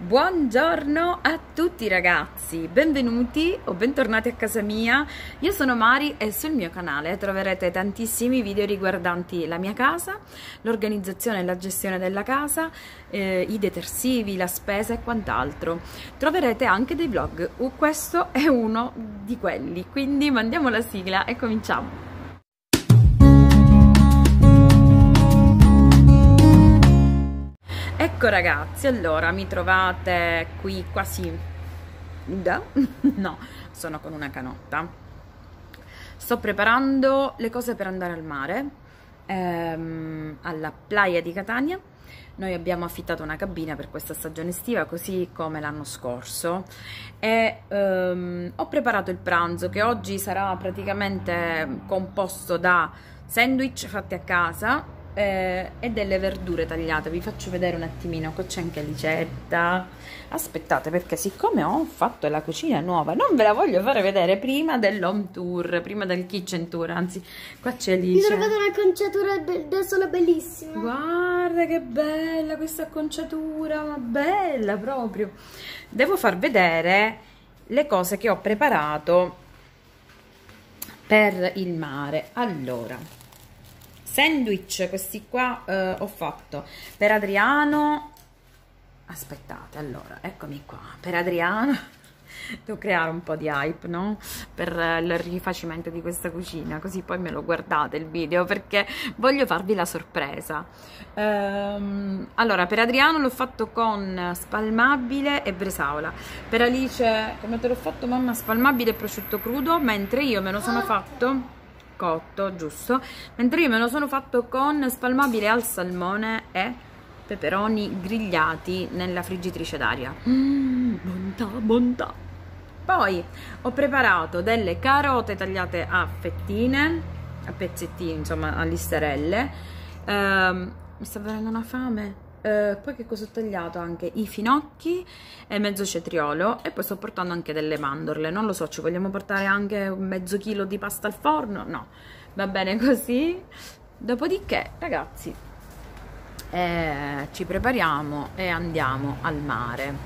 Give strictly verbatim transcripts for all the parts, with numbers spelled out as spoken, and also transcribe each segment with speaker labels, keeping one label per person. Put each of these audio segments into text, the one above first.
Speaker 1: Buongiorno a tutti ragazzi, benvenuti o bentornati a casa mia. Io sono Mari e sul mio canale troverete tantissimi video riguardanti la mia casa, l'organizzazione e la gestione della casa, eh, i detersivi, la spesa e quant'altro. Troverete anche dei vlog, questo è uno di quelli, quindi mandiamo la sigla e cominciamo. Ecco ragazzi, allora mi trovate qui quasi nuda? No, sono con una canotta. Sto preparando le cose per andare al mare, ehm, alla playa di Catania. Noi abbiamo affittato una cabina per questa stagione estiva, così come l'anno scorso, e ehm, ho preparato il pranzo che oggi sarà praticamente composto da sandwich fatti a casa Eh, e delle verdure tagliate. Vi faccio vedere un attimino. Qua c'è anche Licetta. Aspettate, perché siccome ho fatto la cucina nuova non ve la voglio fare vedere prima dell'home tour, prima del kitchen tour, anzi qua c'è Alice.
Speaker 2: Mi ho trovato un'acconciatura da sole bellissima.
Speaker 1: Guarda che bella questa acconciatura, ma bella proprio. Devo far vedere le cose che ho preparato per il mare. Allora, sandwich, questi qua eh, ho fatto per Adriano. Aspettate, allora, eccomi qua. Per Adriano devo creare un po' di hype, no? Per il rifacimento di questa cucina, così poi me lo guardate il video, perché voglio farvi la sorpresa. Ehm, allora, per Adriano l'ho fatto con spalmabile e bresaola. Per Alice, come te l'ho fatto mamma, spalmabile e prosciutto crudo, mentre io me lo sono fatto cotto, giusto, mentre io me lo sono fatto con spalmabile al salmone e peperoni grigliati nella friggitrice d'aria. Mm, bontà, bontà. Poi ho preparato delle carote tagliate a fettine, a pezzettini, insomma a listarelle. ehm, mi sta venendo una fame. Uh, poi che cosa ho tagliato? Anche i finocchi e mezzo cetriolo, e poi sto portando anche delle mandorle. Non lo so, ci vogliamo portare anche un mezzo chilo di pasta al forno? No, va bene così. Dopodiché ragazzi eh, ci prepariamo e andiamo al mare.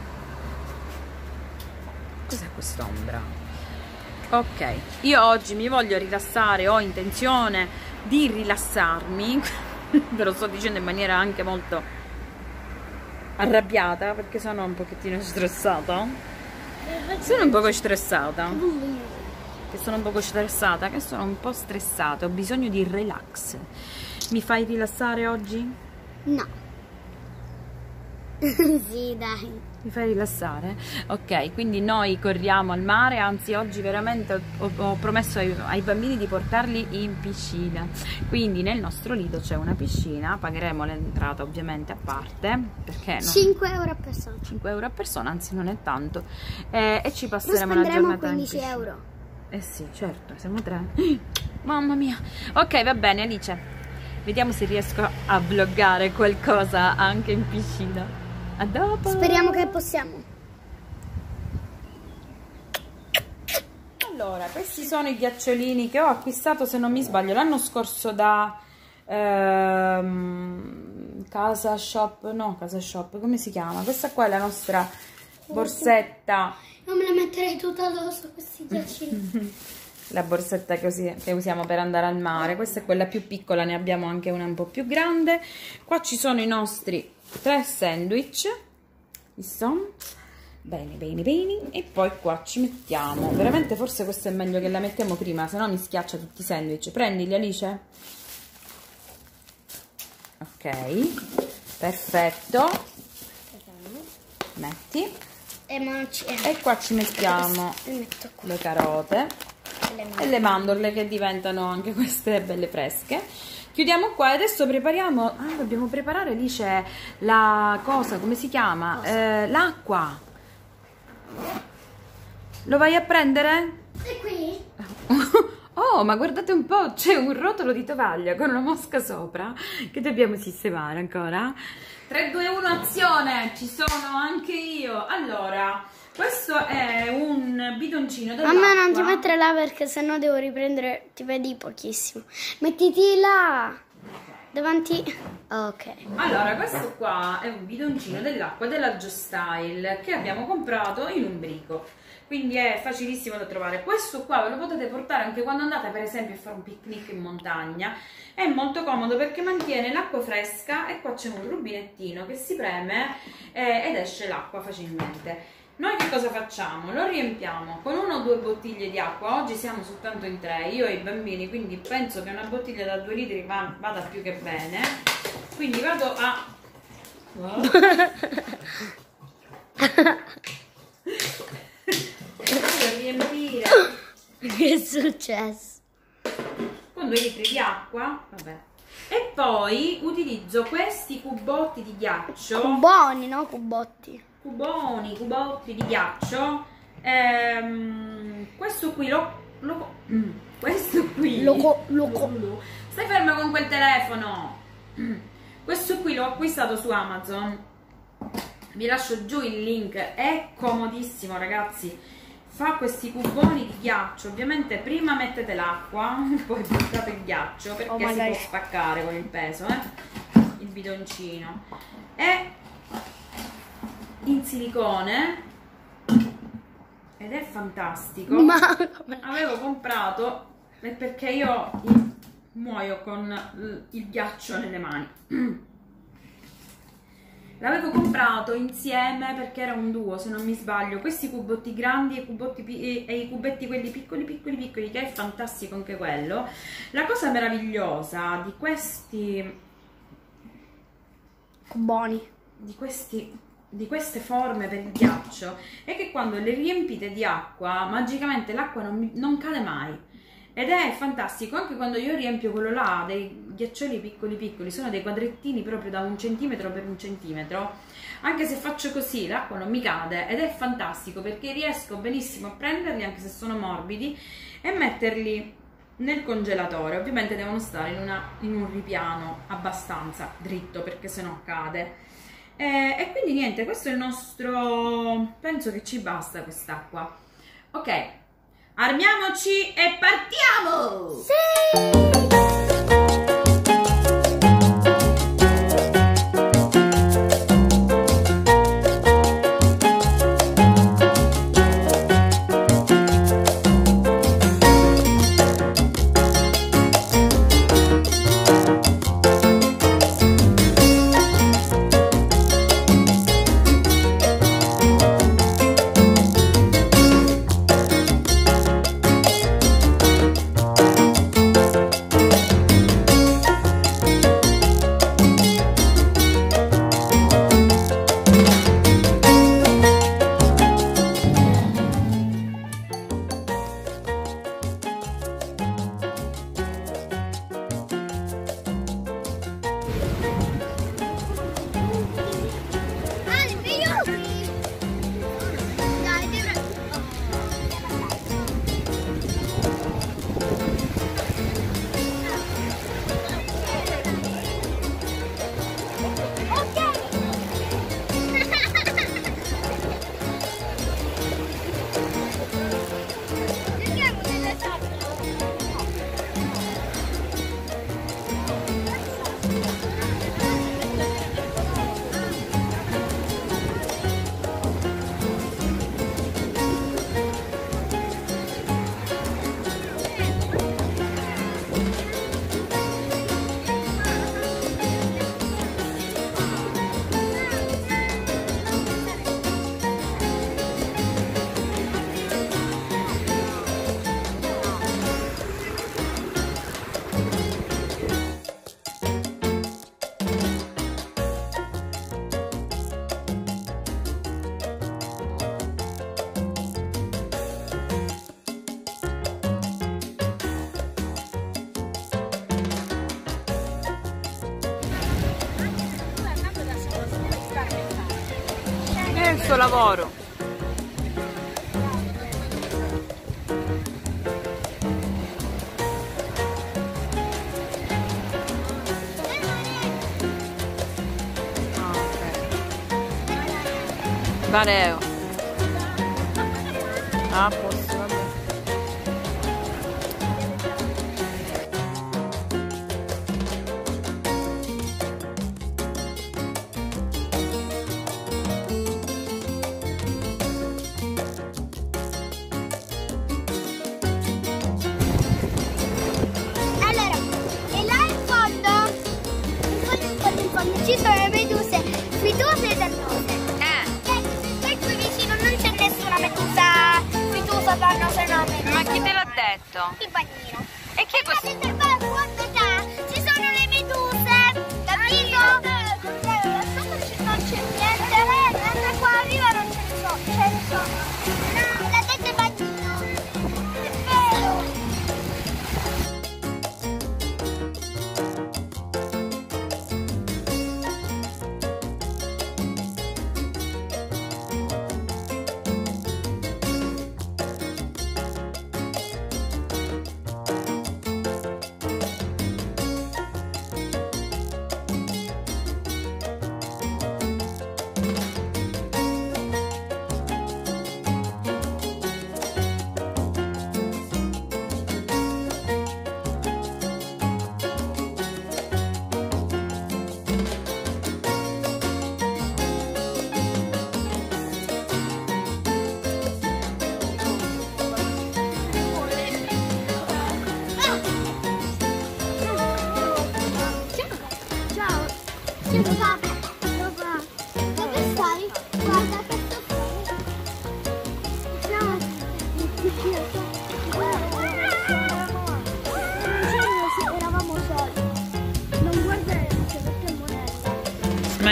Speaker 1: Cos'è quest'ombra? Ok, io oggi mi voglio rilassare, ho intenzione di rilassarmi. Ve lo sto dicendo in maniera anche molto arrabbiata, perché sono un pochettino stressata. Sono un poco stressata. Che sono un poco stressata, che sono un po' stressata. Ho bisogno di relax. Mi fai rilassare oggi?
Speaker 2: No. Sì, dai.
Speaker 1: Mi fai rilassare? Ok, quindi noi corriamo al mare, anzi oggi veramente ho, ho promesso ai, ai bambini di portarli in piscina, quindi nel nostro lido c'è una piscina, pagheremo l'entrata ovviamente a parte, perché no?
Speaker 2: cinque euro a persona.
Speaker 1: cinque euro a persona, anzi non è tanto, eh, e ci passeremo
Speaker 2: Noi
Speaker 1: una giornata
Speaker 2: quindici
Speaker 1: in piscina.
Speaker 2: euro.
Speaker 1: Eh sì, certo, siamo tre. Mamma mia. Ok, va bene Alice, vediamo se riesco a vloggare qualcosa anche in piscina. A dopo.
Speaker 2: Speriamo che possiamo.
Speaker 1: Allora, questi sono i ghiacciolini che ho acquistato, se non mi sbaglio, l'anno scorso da ehm, Casa Shop, no, Casa Shop, come si chiama? Questa qua è la nostra borsetta.
Speaker 2: Non me la metterei tutta addosso questi ghiacciolini.
Speaker 1: La borsetta che, usi, che usiamo per andare al mare. Questa è quella più piccola, ne abbiamo anche una un po' più grande. Qua ci sono i nostri tre sandwich, visto? Bene, bene, bene. E poi qua ci mettiamo, veramente forse questo è meglio che la mettiamo prima, se no mi schiaccia tutti i sandwich. Prendili Alice. Ok, perfetto. Metti. E qua ci mettiamo le carote e le mandorle, che diventano anche queste belle fresche. Chiudiamo qua e adesso prepariamo. Ah, dobbiamo preparare, lì c'è la cosa, come si chiama? Eh, l'acqua. Lo vai a prendere?
Speaker 2: È qui?
Speaker 1: Oh, ma guardate un po', c'è un rotolo di tovaglia con una mosca sopra che dobbiamo sistemare ancora. tre, due, uno, azione! Ci sono anche io. Allora, questo è un bidoncino dell'acqua.
Speaker 2: Mamma, non ti mettere là perché sennò devo riprendere, ti vedi pochissimo. Mettiti là. davanti. Ok.
Speaker 1: Allora, questo qua è un bidoncino dell'acqua della Geostyle che abbiamo comprato in un brico, quindi è facilissimo da trovare. Questo qua ve lo potete portare anche quando andate per esempio a fare un picnic in montagna, è molto comodo perché mantiene l'acqua fresca e qua c'è un rubinettino che si preme eh, ed esce l'acqua facilmente. Noi che cosa facciamo? Lo riempiamo con una o due bottiglie di acqua, oggi siamo soltanto in tre, io e i bambini, quindi penso che una bottiglia da due litri va, vada più che bene, quindi vado a... Oh. riempire.
Speaker 2: Che è successo?
Speaker 1: Con due litri di acqua, vabbè. E poi utilizzo questi cubotti di ghiaccio.
Speaker 2: Cuboni, no? Cubotti.
Speaker 1: Cuboni, cubotti di ghiaccio. Ehm, questo qui lo, lo mm, questo qui
Speaker 2: Loco, loco.
Speaker 1: lo, stai ferma con quel telefono. Questo qui l'ho acquistato su Amazon, vi lascio giù il link, è comodissimo ragazzi. Fa questi cuboni di ghiaccio, ovviamente prima mettete l'acqua, poi buttate il ghiaccio perché
Speaker 2: oh
Speaker 1: si può spaccare con il peso, eh? Il bidoncino è in silicone ed è fantastico.
Speaker 2: Ma
Speaker 1: avevo comprato perché io muoio con il ghiaccio nelle mani. L'avevo comprato insieme perché era un duo, se non mi sbaglio, questi cubotti grandi e, cubotti, e, e i cubetti quelli piccoli piccoli piccoli, che è fantastico anche quello. La cosa meravigliosa di questi
Speaker 2: cuboni,
Speaker 1: di questi di queste forme per il ghiaccio è che quando le riempite di acqua magicamente l'acqua non, non cade mai, ed è fantastico. Anche quando io riempio quello là dei ghiaccioli piccoli piccoli, sono dei quadrettini proprio da un centimetro per un centimetro, anche se faccio così l'acqua non mi cade, ed è fantastico perché riesco benissimo a prenderli anche se sono morbidi e metterli nel congelatore. Ovviamente devono stare in, una, in un ripiano abbastanza dritto perché sennò cade. E, e quindi niente, questo è il nostro, penso che ci basta quest'acqua. Ok, armiamoci e partiamo!
Speaker 2: Sì!
Speaker 1: È il suo lavoro. Valeo. Ah, posso, vabbè.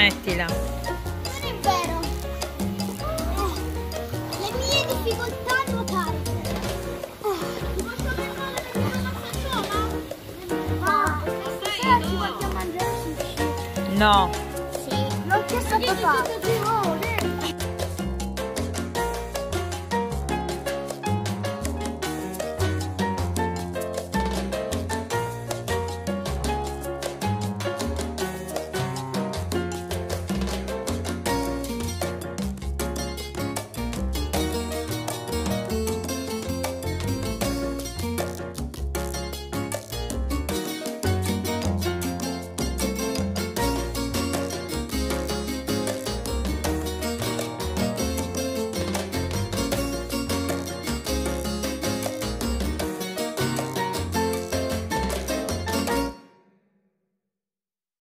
Speaker 1: Smettila.
Speaker 2: Non è vero. Eh, le mie difficoltà a nuotare. Eh, ti posso prendere le mie massaggiona? Ah, stasera ci vogliamo mangiare sushi.
Speaker 1: No.
Speaker 2: Sì, l'ho chiesto a papà.